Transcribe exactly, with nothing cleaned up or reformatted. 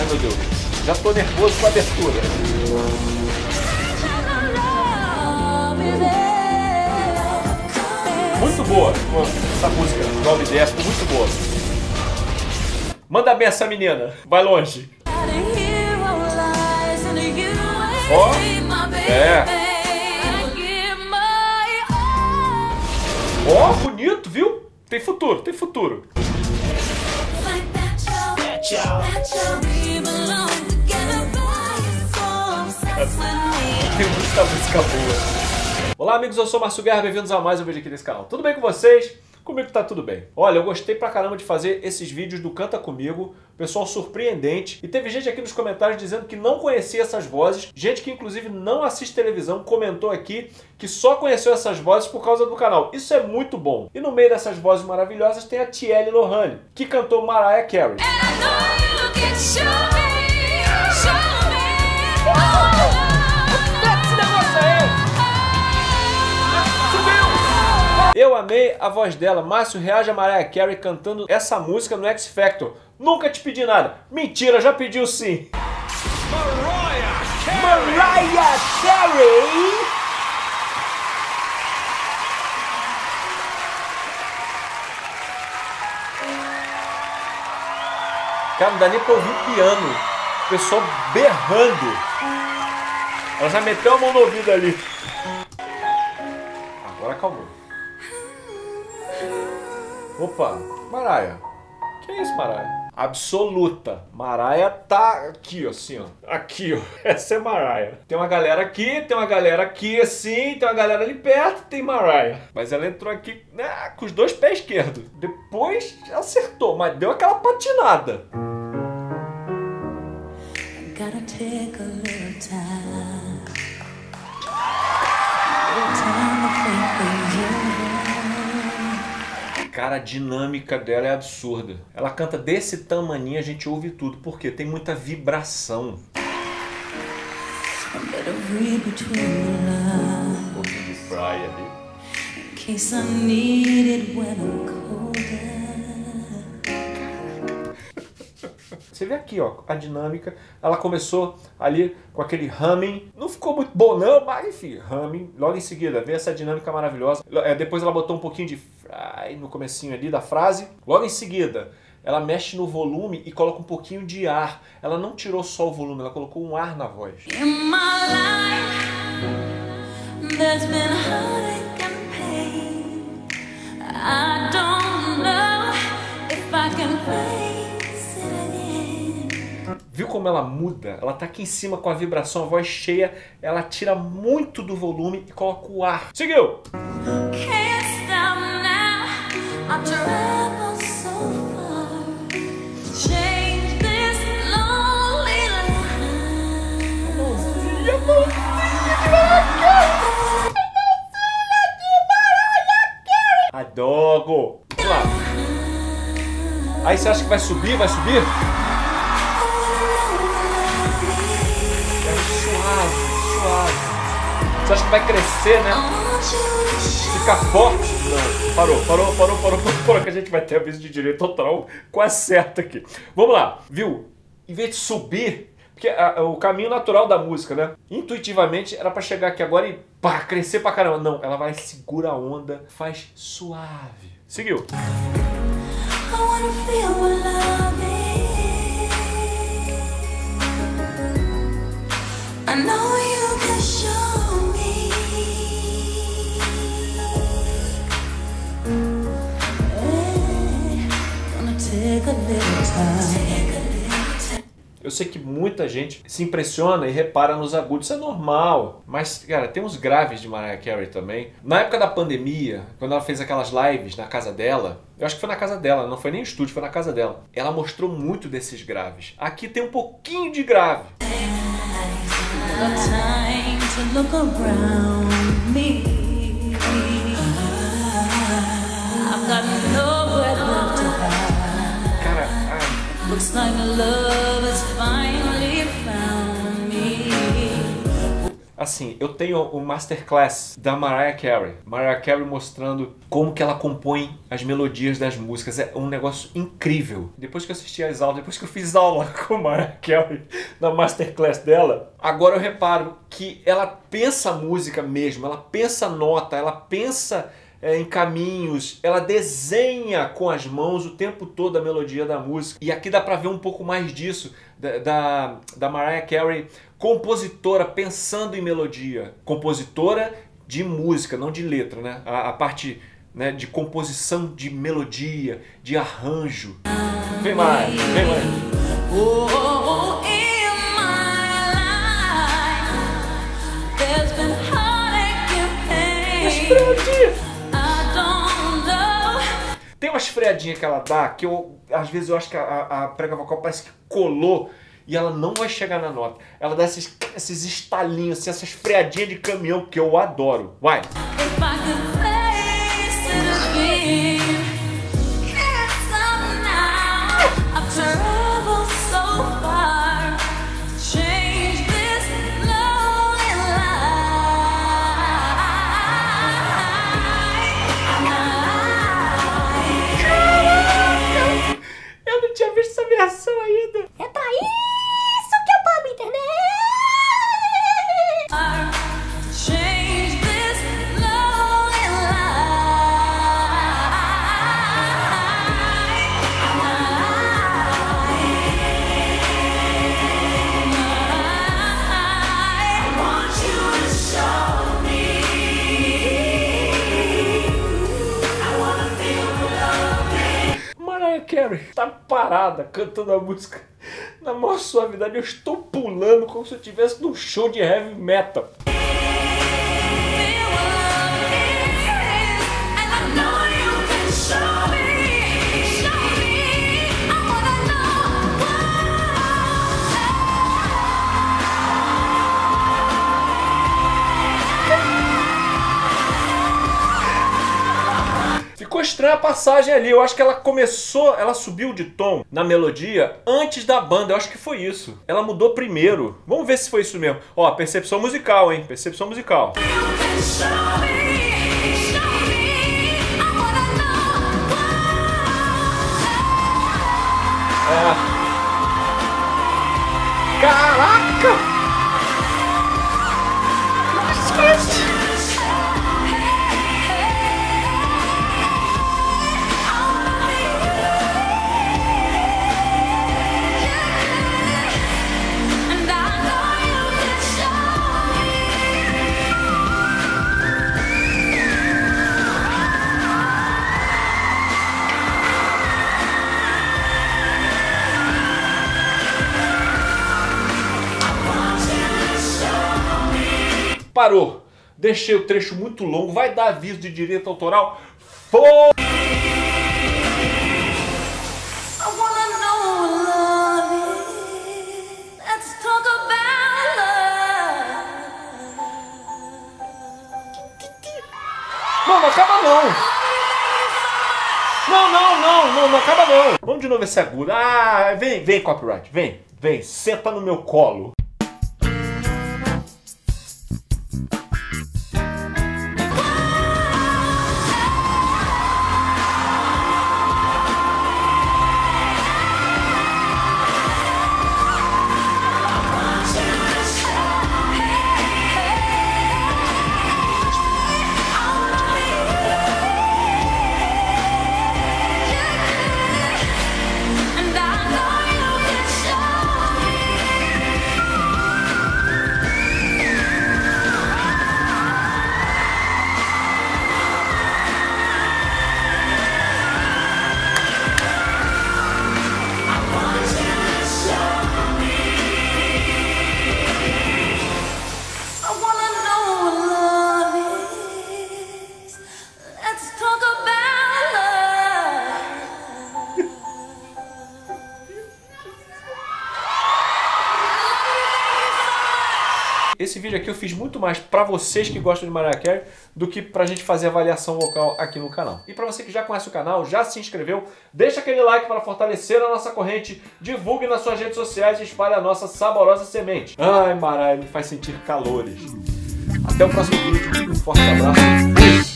Ai, meu Deus. Já tô nervoso com a abertura. Muito boa essa música, nove e dez, ficou muito boa. Manda bem essa menina, vai longe. Ó, oh, é. Ó, oh, bonito, viu? Tem futuro, tem futuro. Tem muita música boa. Olá amigos, eu sou o Márcio Guerra, bem-vindos a mais um vídeo aqui desse canal. Tudo bem com vocês? Comigo tá tudo bem. Olha, eu gostei pra caramba de fazer esses vídeos do Canta Comigo, pessoal surpreendente. E teve gente aqui nos comentários dizendo que não conhecia essas vozes, gente que inclusive não assiste televisão comentou aqui que só conheceu essas vozes por causa do canal. Isso é muito bom. E no meio dessas vozes maravilhosas tem a Tielle Lohane, que cantou Mariah Carey. Eu amei a voz dela. Márcio, reage a Mariah Carey cantando essa música no X Factor. Nunca te pedi nada. Mentira, já pediu sim. Mariah Carey! Mariah Carey! Cara, não dá nem pra ouvir o piano. O pessoal berrando. Ela já meteu a mão no ouvido ali. Agora acalmou. Opa, Mariah. Que é isso, Mariah? Absoluta. Mariah tá aqui, ó, assim, ó. Aqui, ó. Essa é Mariah. Tem uma galera aqui, tem uma galera aqui, assim, tem uma galera ali perto, tem Mariah. Mas ela entrou aqui, né, com os dois pés esquerdos. Depois acertou, mas deu aquela patinada. Gotta take a little time. Little time to think things over. Cara, a dinâmica dela é absurda. Ela canta desse tamaninho, a gente ouve tudo. Por quê? Tem muita vibração. Um pouquinho de praia ali. Você vê aqui, ó, a dinâmica. Ela começou ali com aquele humming. Não ficou muito bom não, mas enfim, humming. Logo em seguida, vê essa dinâmica maravilhosa. Depois ela botou um pouquinho de fry no comecinho ali da frase. Logo em seguida, ela mexe no volume e coloca um pouquinho de ar. Ela não tirou só o volume, ela colocou um ar na voz. In my life, there's been heartache and pain. I don't know if I can face. Viu como ela muda? Ela tá aqui em cima com a vibração, a voz cheia, ela tira muito do volume e coloca o ar. Seguiu! Adoro! Vamos lá! Aí você acha que vai subir? Vai subir? Você acha que vai crescer, né? Ficar forte? Não. Parou, parou, parou, parou, parou, que a gente vai ter aviso de direito autoral quase certo aqui. Vamos lá, viu? Em vez de subir, porque a, o caminho natural da música, né? Intuitivamente era pra chegar aqui agora e pá, crescer pra caramba. Não, ela vai, segura a onda, faz suave. Seguiu. I know you can show me. Hey, gonna take a little time. Eu sei que muita gente se impressiona e repara nos agudos, isso é normal. Mas, cara, tem uns graves de Mariah Carey também. Na época da pandemia, quando ela fez aquelas lives na casa dela, eu acho que foi na casa dela, não foi nem estúdio, foi na casa dela. Ela mostrou muito desses graves. Aqui tem um pouquinho de grave. Time to look around me. I've got nowhere left to hide. Cara, ai. Looks like love has finally found me. assim, eu tenho o Masterclass da Mariah Carey. Mariah Carey mostrando como que ela compõe as melodias das músicas. É um negócio incrível. Depois que eu assisti as aulas, depois que eu fiz aula com a Mariah Carey na Masterclass dela, agora eu reparo que ela pensa a música mesmo, ela pensa a nota, ela pensa é, em caminhos, ela desenha com as mãos o tempo todo a melodia da música. E aqui dá pra ver um pouco mais disso, da, da, da Mariah Carey, compositora, pensando em melodia. Compositora de música, não de letra, né? A, a parte, né, de composição de melodia, de arranjo. Vem mais, vem mais. Oh, oh, oh, in my life, there's been heartache and pain. Tem uma esfreadinha que ela dá que eu, às vezes eu acho que a, a prega vocal parece que colou e ela não vai chegar na nota. Ela dá esses, esses estalinhos, assim, essa esfreadinha de caminhão que eu adoro. Vai! Tinha visto essa versão ainda. É pra isso que eu amo internet. Carey tá parada cantando a música na maior suavidade. Eu estou pulando como se eu estivesse num show de heavy metal. Ficou estranha a passagem ali, eu acho que ela começou, ela subiu de tom na melodia antes da banda, eu acho que foi isso. Ela mudou primeiro. Vamos ver se foi isso mesmo. Ó, percepção musical, hein? Percepção musical. É. Caraca! Parou. Deixei o trecho muito longo. Vai dar aviso de direito autoral? Foi! Não, não acaba não. Não, não, não, não, não acaba não. Vamos de novo esse agudo. Ah, vem, vem copyright, vem, vem, senta no meu colo. Esse vídeo aqui eu fiz muito mais pra vocês que gostam de Mariah Carey do que pra gente fazer avaliação vocal aqui no canal. E pra você que já conhece o canal, já se inscreveu, deixa aquele like para fortalecer a nossa corrente, divulgue nas suas redes sociais e espalhe a nossa saborosa semente. Ai, Mariah, me faz sentir calores. Até o próximo vídeo. Um forte abraço. Fui!